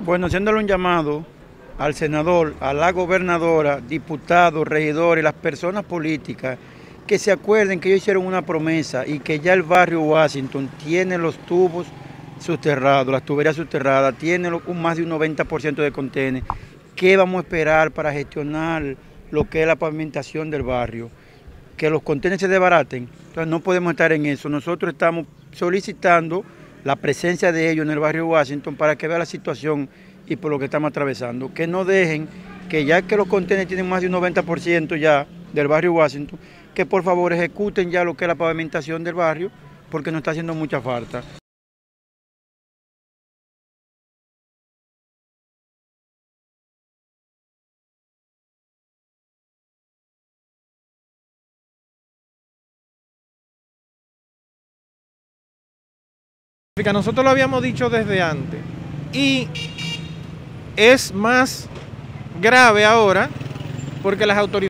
Bueno, haciéndole un llamado al senador, a la gobernadora, diputados, regidores, las personas políticas, que se acuerden que ellos hicieron una promesa y que ya el barrio Washington tiene los tubos subterrados, las tuberías subterradas, tiene más de un 90% de contenes. ¿Qué vamos a esperar para gestionar lo que es la pavimentación del barrio? Que los contenedores se desbaraten. Entonces no podemos estar en eso. Nosotros estamos solicitando la presencia de ellos en el barrio Washington para que vean la situación y por lo que estamos atravesando. Que no dejen, que ya que los contenedores tienen más de un 90% ya del barrio Washington, que por favor ejecuten ya lo que es la pavimentación del barrio, porque nos está haciendo mucha falta. Nosotros lo habíamos dicho desde antes y es más grave ahora porque las autoridades